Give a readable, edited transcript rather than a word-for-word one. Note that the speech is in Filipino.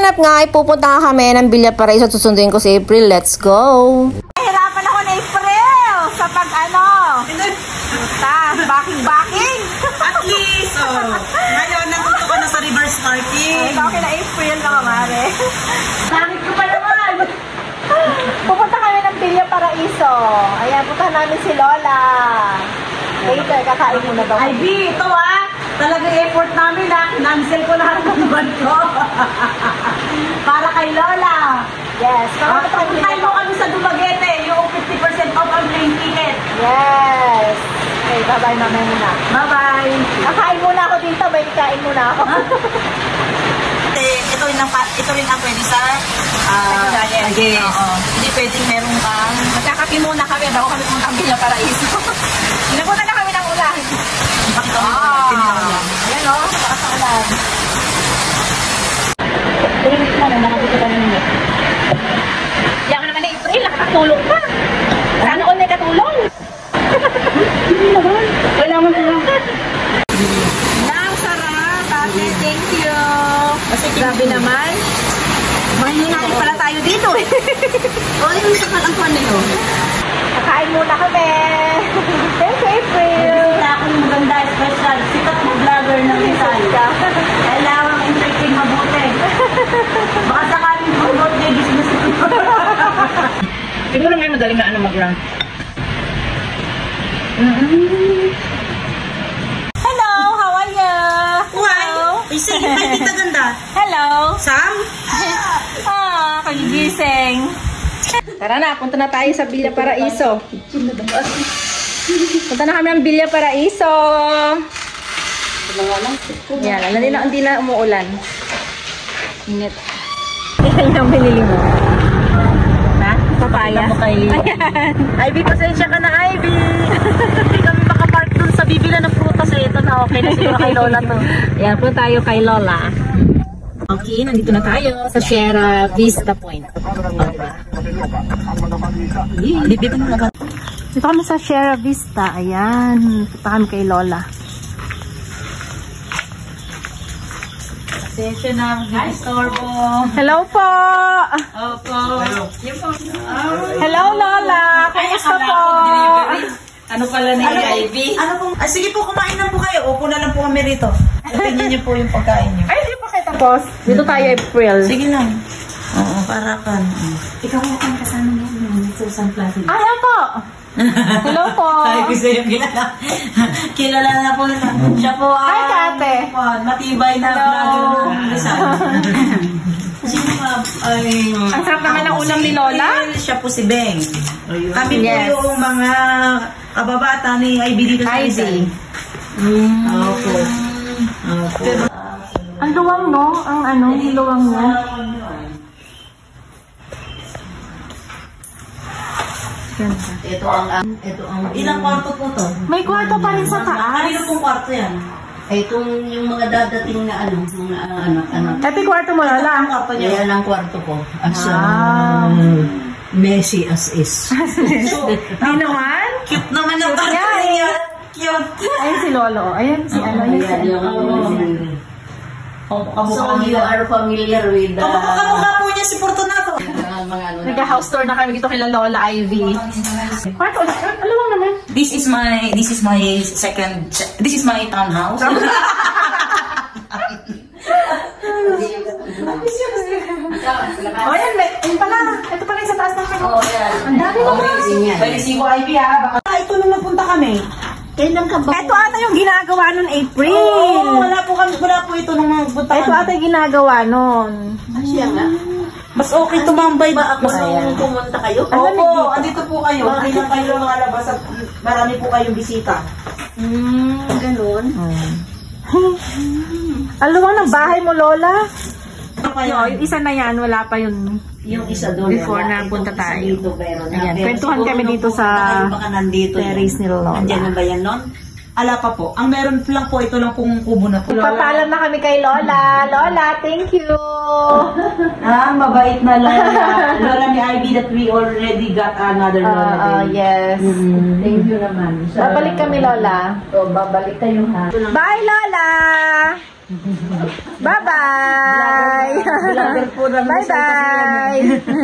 ganap nga ay pupunta kami ng Villa Paraiso at susunduin ko si April. Let's go! Nahirapan ako na April sa pag-ano. Backing. At least, ngayon, nandito ka na sa reverse parking. Okay na April na kamare. Langit ko pa naman. Pupunta kami ng Villa Paraiso. Ayan, punta namin si Lola. Later, kakain muna daw. Ay, B, ito talagang effort namin Cancel ko lahat ng buwan ko. Para kay Lola. Yes. Pupuntahin mo kami sa Dumaguete, yung 50% off ang plane ticket. Yes. Okay, bye-bye mamaya muna. Bye-bye. Nakain muna ako dito, may kain muna ako. Ito rin ang pwede sa hindi pwedeng meron kang Magkakapi muna kami bago kami pumunta ang Villa Paraiso. Inabutan na kami ng ulan. Ayan o, sa ulan. Tingin mo na, nakabito ka namin eh. Yan naman na April, nakakatulong pa. Sana all may katulong. Hindi naman. Kailangan ko lang. Sarap, ate. Thank you. Kasi grabe naman. Mahihinahin pala tayo dito eh. yung sakat ang pan nyo. Kakain muna kami. Thank you, April. Kita ako yung maganda, special. Sikat mo vlogger ng Rizal. Kailangan entertain mabuti. Baka sakaling promote na business ko. Siguro ngayon madaling na mag-rank. Hello, how are you? Why? Say hi, Tita Ganda. Hello. Sam? Kagigising. Tara na, punta na tayo sa Villa Paraiso. Punta na kami ng Villa Paraiso. Yan, hindi na umuulan. Init. Yan yung binili mo. Ha? Papaya. Ivy, pasensya ka na, Ivy. Hindi kami makapark dun sa bibila ng prutas eh. Ito na, okay na siguro kay Lola to. Yan, punta tayo kay Lola. Okay, nandito na tayo sa Sierra Vista Point. Dito kami sa Sierra Vista. Ayan, punta kami kay Lola. Pasensya na, mag-disturbo. Hello po! Opo. Hello Lola! Kamusta po? Ano pala ni Ivy? Sige po, kumain lang po kayo. Upo na lang po kami rito. Tingnan niyo po yung pagkain niyo. Ay, di pa kayo tapos. Dito tayo April. Sige lang. Oo, para kan. Ikaw ang kasama niyo ng Susan Plaza. Ay, ako! Hello po! Sabi ko sa'yo, kilala na po na. Siya po Hi, Kate! Matibay na vlogger ng Rizal. Sino ka? Ang sarap naman ng ulam ni Lola. Siya po si Beng. Kami po yung mga kababata ni Ivy dito sa Rizal. Opo. Ang luwang, no? Ang luwang niya. Ito ang ilang kwarto po to? May kwarto pa rin sa taas. Kanino pong kwarto yan? Itong yung mga dadating na mga anak-anak. Ito yung kwarto mo, Lola. Ang kwarto niya? Yan ang kwarto ko. As messy as is. Di naman? Cute naman ang kwarto niya. Cute. Ayun si Lolo. Ayun si So you are familiar with Kamukha po niya si Fortunato. Nagka-house tour na kami dito kay Lola Ivy. Kwarto, ano lang naman? This is my townhouse. Oh, yan. Ayun pala. Ito pala yung sa taas ng kanya. Oh, yan. Ang dami naman. Pwede si Ivy ha. Ito nung nagpunta kami. Kailan ka ba? Ito ata yung ginagawa nun, April. Wala po ito nung nagpunta kami. Ito ata yung ginagawa nun. Siya nga. Mas okay tumambay Ba ako nung pumunta kayo? Opo, andito po kayo. Hindi lang kayo lumalabas at marami po kayong bisita. Ganon. Aluwang ng bahay mo, Lola. Yung isa na yan, wala pa yun. Yung isa doon. Before na punta tayo. Ayan, Pero kwentuhan siguro kami nung dito sa pumunta kayo, baka nandito terrace ni Lola. Andiyan na ba yan nun? Ala pa po. Ang meron lang po, ito lang pong kubo na po. Pagpapaalam na kami kay Lola. Lola, thank you. Mabait na Lola. Lola ni Ivy that we already got another Lola. Yes. Thank you naman. Babalik kami, Lola. So, babalik kayo ha. Bye, Lola! Bye-bye! Vlogger po ng Bye-bye!